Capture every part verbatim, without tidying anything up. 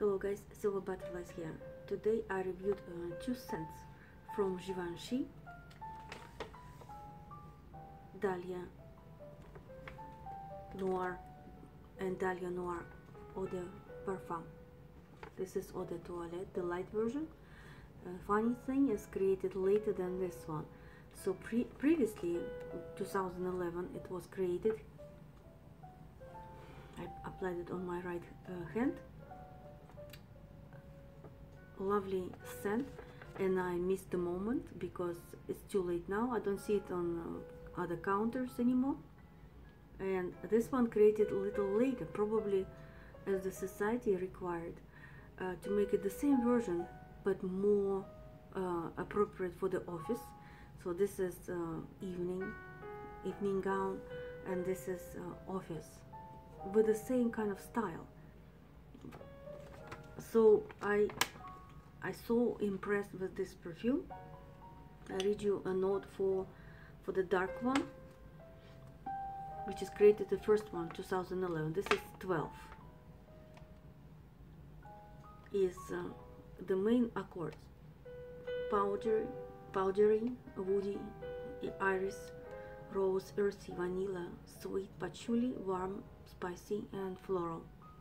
Hello guys, Silver Butterflies here. Today I reviewed uh, two scents from Givenchy, Dahlia Noir and Dahlia Noir Eau de Parfum. This is Eau de Toilette, the light version. Uh, funny thing is created later than this one. So pre previously, two thousand eleven, it was created. I applied it on my right uh, hand. Lovely scent, and I missed the moment because it's too late now. I don't see it on uh, other counters anymore. And this one created a little later, probably as the society required, uh, to make it the same version but more uh, appropriate for the office. So this is uh, evening evening gown, and this is uh, office with the same kind of style. So I I so impressed with this perfume. I read you a note for for the dark one, which is created the first one, two thousand eleven. This is twelve. Is uh, the main accords: powdery, powdery, woody, iris, rose, earthy, vanilla, sweet, patchouli, warm, spicy, and floral.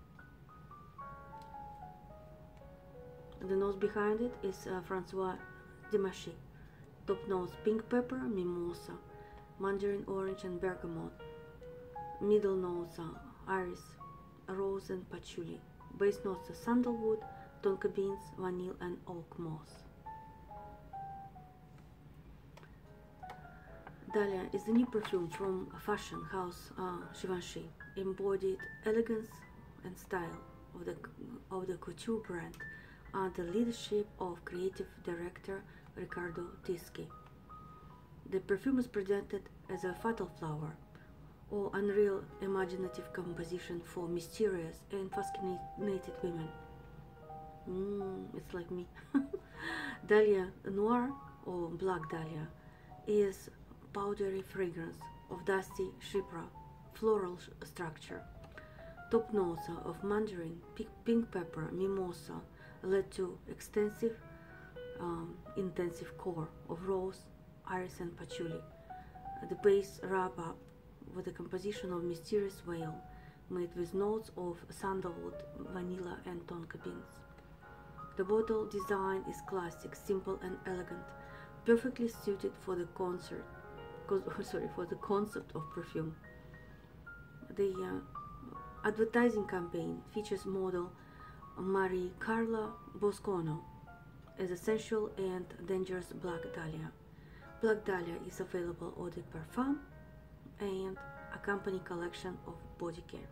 The nose behind it is uh, Francois Demachy. Top nose: pink pepper, mimosa, mandarin orange, and bergamot. Middle nose: uh, iris, rose, and patchouli. Base notes: uh, sandalwood, tonka beans, vanilla, and oak moss. Dahlia is the new perfume from fashion house uh, Givenchy. Embodied elegance and style of the of the couture brand under the leadership of creative director Riccardo Tisci. The perfume is presented as a fatal flower, or unreal imaginative composition for mysterious and fascinated women. Mm, it's like me. Dahlia Noir, or Black Dahlia, is powdery fragrance of dusty chypre floral structure. Top notes of mandarin, pink pepper, mimosa led to extensive, um, intensive core of rose, iris, and patchouli. The base wrap up with a composition of mysterious veil made with notes of sandalwood, vanilla, and tonka beans. The bottle design is classic, simple, and elegant, perfectly suited for the concert. Sorry, for the concept of perfume. The uh, advertising campaign features model Marie Carla Boscono as a sensual and dangerous Black Dahlia. Black Dahlia is available eau de parfum and a company collection of body care.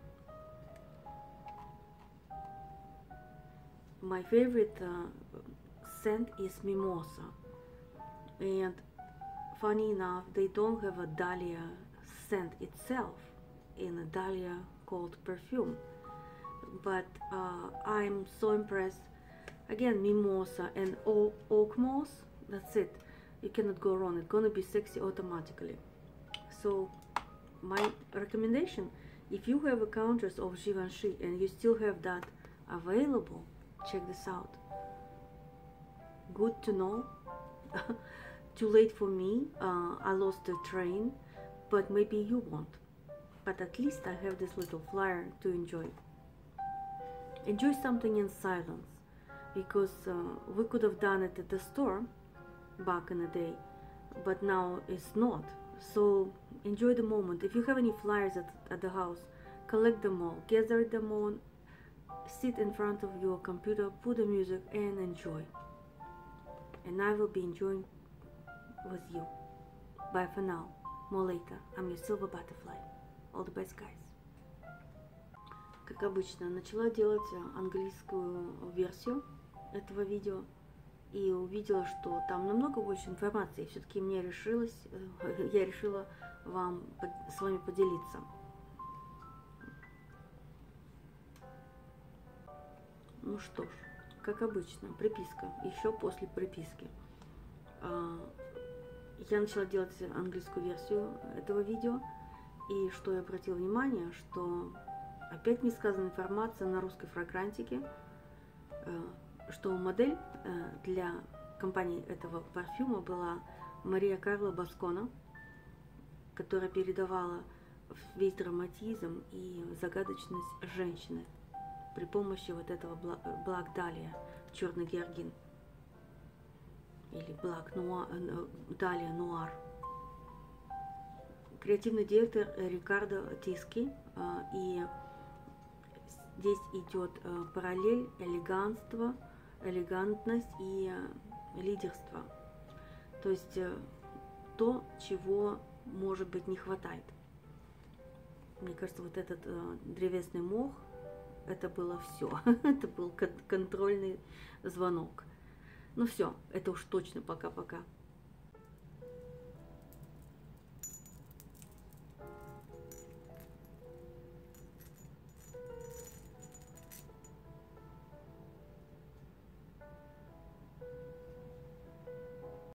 My favorite uh, scent is mimosa, and funny enough, they don't have a Dahlia scent itself in a Dahlia called perfume. But uh, I'm so impressed. Again, mimosa and oak, oak moss, that's it. You cannot go wrong. It's gonna be sexy automatically. So my recommendation, if you have encounters of Givenchy and you still have that available, check this out. Good to know. Too late for me, uh, I lost the train, but maybe you won't. But at least I have this little flyer to enjoy. Enjoy something in silence, because uh, we could have done it at the store back in the day, but now it's not. So enjoy the moment. If you have any flyers at, at the house, collect them all, gather them all, sit in front of your computer, put the music, and enjoy. And I will be enjoying with you. Bye for now. More later. I'm your Silver Butterfly. All the best, guys. Как обычно, начала делать английскую версию этого видео и увидела, что там намного больше информации. Все-таки мне решилась, я решила вам с вами поделиться. Ну что ж, как обычно, приписка. Еще после приписки. Я начала делать английскую версию этого видео, и что я обратила внимание, что опять не сказана информация на русской фрагрантике, что модель для компании этого парфюма была Мария Карла Баскона, которая передавала весь драматизм и загадочность женщины при помощи вот этого Black Dahlia, черный георгин, или Black Dahlia Noir. Креативный директор Рикардо Тиски, и здесь идет параллель элегантства, элегантность и лидерство. То есть то, чего, может быть, не хватает. Мне кажется, вот этот древесный мох, это было все. Это был контрольный звонок. Ну все, это уж точно пока-пока.